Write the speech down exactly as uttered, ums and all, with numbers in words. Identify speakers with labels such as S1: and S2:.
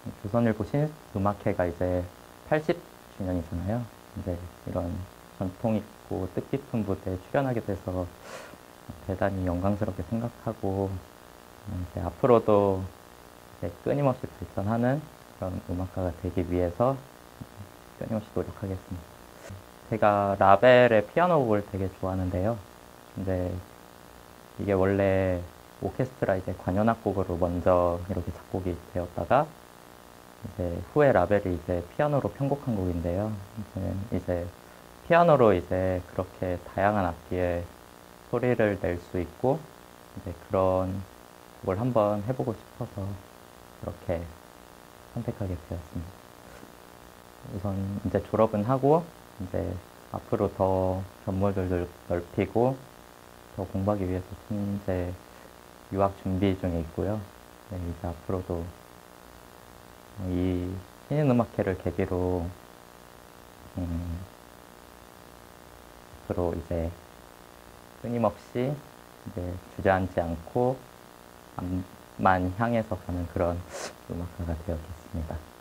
S1: 조선일보 신음악회가 이제 팔십 주년이잖아요. 이제 이런 전통 있고 뜻깊은 무대에 출연하게 돼서 대단히 영광스럽게 생각하고, 이제 앞으로도 이제 끊임없이 발전하는 그런 음악가가 되기 위해서 끊임없이 노력하겠습니다. 제가 라벨의 피아노 곡을 되게 좋아하는데요. 근데 이게 원래 오케스트라 이제 관현악곡으로 먼저 이렇게 작곡이 되었다가 이제 후에 라벨이 이제 피아노로 편곡한 곡인데요. 이제, 이제 피아노로 이제 그렇게 다양한 악기에 소리를 낼 수 있고 이제 그런 곡을 한번 해보고 싶어서 그렇게 선택하게 되었습니다. 우선 이제 졸업은 하고 이제 앞으로 더 견문을 넓히고 더 공부하기 위해서 현재 유학 준비 중에 있고요. 네, 이제 앞으로도 이 신인음악회를 계기로 음, 앞으로 이제 끊임없이 이제 주저앉지 않고 앞만 향해서 가는 그런 음악가가 되었겠습니다.